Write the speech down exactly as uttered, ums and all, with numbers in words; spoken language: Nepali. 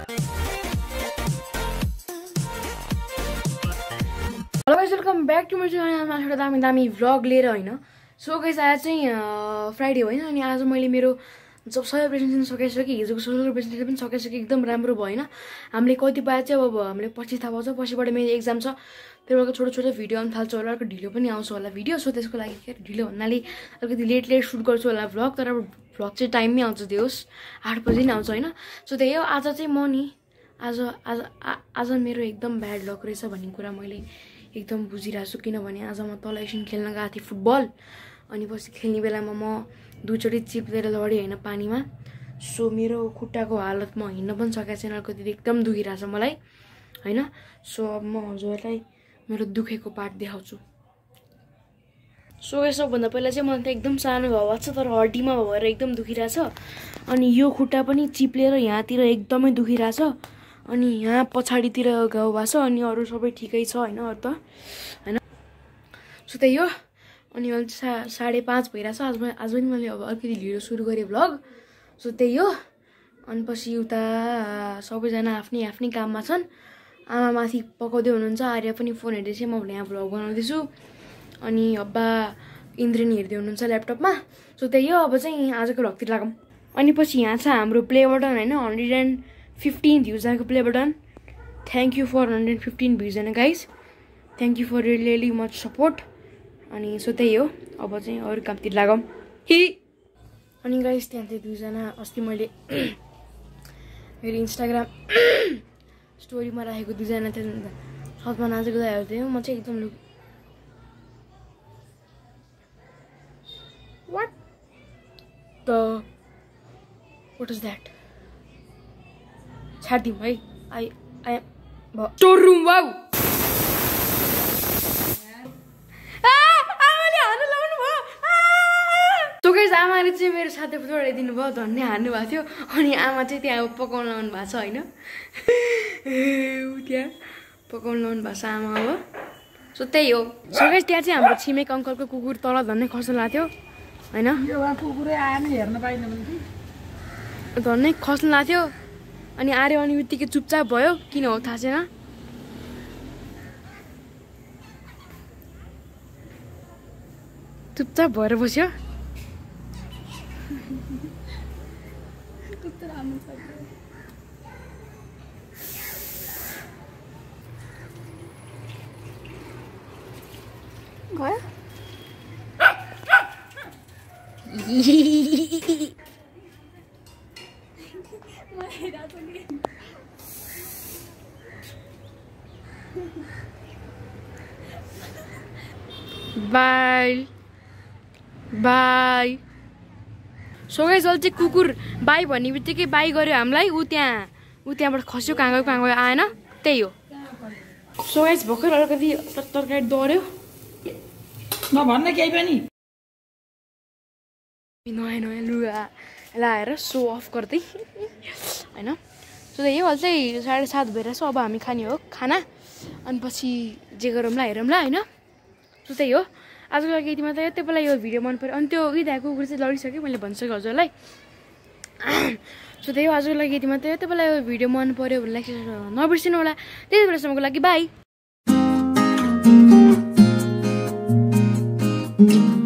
Hello guys welcome back to my च्यानलमा एउटा दामी दामी भ्लग लिएर हैन। सो गाइस आज चाहिँ फ्राइडे हो हैन, अनि आज मैले मेरो जब सबै प्रेजेन्टेसन सकाइसकेँ, हिजोको सोशल प्रेजेन्टेसन पनि सकाइसकेँ, एकदम राम्रो भयो हैन। हामीले कति पाए चाहिँ अब हामीले पछि थाहा पाउँछ, पछिबाट मेरो एक्जाम छ, त्यसबाट छोटो छोटो भिडियो आउन थाल्छ होला, अर्को ढिलो पनि आउँछ होला भिडियो। सो त्यसको लागि के ढिलो भन्नाले अलिकति लेट लेट सुट गर्छु होला भ्लग, तर अब भ्लग चाहिँ टाइममै आउँछ, त्यो होस् आठ बजी नै आउँछ हैन। सो त्यही हो, आज चाहिँ म नि आज आज आज मेरो एकदम ब्याड लक रहेछ भन्ने कुरा मैले एकदम बुझिरहेको छु, किनभने आज म तल एकछिन खेल्न गएको थिएँ फुटबल, अनि पछि खेल्ने बेलामा म दुईचोटि चिप्लेर लडेँ होइन पानीमा। सो मेरो खुट्टाको हालत म हिँड्न पनि सकेको छैन, कति एकदम दुखिरहेको छ मलाई होइन। सो अब म हजुरलाई मेरो दुखेको पार्ट देखाउँछु। सो यसोभन्दा पहिला चाहिँ मलाई त एकदम सानो घाउ भएको छ, तर हड्डीमा भएर एकदम दुखिरहेछ, अनि यो खुट्टा पनि चिप्लेर यहाँतिर एकदमै दुखिरहेछ, अनि यहाँ पछाडितिर घाउ भएको छ, अनि अरू सबै ठिकै छ होइन अरू त होइन। सो त्यही हो, अनि अहिले सा साढे पाँच भइरहेछ, आज आज पनि मैले अब अलिकति ढिलो सुरु गरेँ भ्लग। सो त्यही हो, अनि पछि उता सबैजना आफ्नै आफ्नै काममा छन्। आमा माथि पकाउँदै हुनुहुन्छ, आर्य पनि फोन हेर्दैछ, म भने यहाँ भ्लग बनाउँदैछु, अनि अब्बा इन्द्रेणी हेर्दै हुनुहुन्छ ल्यापटपमा। सो त्यही हो, अब चाहिँ आजको भ्लगतिर लागौँ। अनि पछि यहाँ छ हाम्रो प्ले बटन होइन, हन्ड्रेड एन्ड फिफ्टिन भ्युज आएको play button. Thank you for hundred fifteen views होइन guys, thank you for really much support. अनि सो त्यही हो, अब चाहिँ अरू कामतिर लागौँ हि। अनि गाइज त्यहाँ चाहिँ दुईजना अस्ति मैले मेरो इन्स्टाग्राम स्टोरीमा राखेको दुईजना थियो, सपमा नाचेको त हेर्थ्यो, म चाहिँ एकदम look what the what is that, छाडिदिउँ है। I I store room wow, आमाले चाहिँ मेरो साथी जोडाइदिनु भयो, धन्य हान्नु भएको थियो, अनि आमा चाहिँ त्यहाँ पकाउन लाउनु भएको छ होइन, ऊ त्यहाँ पकाउन लाउनु भएको छ आमा हो। सो त्यही हो। सो गाइस त्यहाँ चाहिँ हाम्रो छिमेक अङ्कलको कुकुर तल धन्नै खस्न लाग्थ्यो होइन, धन्नै खस्न लाग्थ्यो, अनि आर्यो अनि बित्तिकै चुपचाप भयो, किन हो थाहा छैन। चुपचाप भएर बस्यो। गयो बाई बाई। सो गाइस अहिले चाहिँ कुकुर बाई भन्ने बित्तिकै बाई गर्यो हामीलाई, ऊ त्यहाँ ऊ त्यहाँबाट खस्यो, कहाँ गयो कहाँ गयो आएन, त्यही हो। सो गाइस भर्खर अलिकति तरकारी डढ्यो नभन्न केही पनि, नयाँ नयाँ लुगा लगाएर सो अफ गर्दै होइन। सो त्यही हो, अहिले चाहिँ साढे सात भइरहेछ, अब हामी खाने हो खाना, अनि पछि जे गरौँला हेरौँला होइन। सो त्यही हो, आजको लागि यति मात्रै। त्यो बेला यो भिडियो मन पऱ्यो, अनि त्यो इदाको कुकुर चाहिँ लडिसक्यो, मैले भनिसकेँ हजुरलाई। सो त्यही हो, आजको लागि यति मात्रै। त्यो बेला यो भिडियो मन पऱ्यो भने लाइक नबिर्सिनु होला। त्यति बेलासम्मको लागि बाई।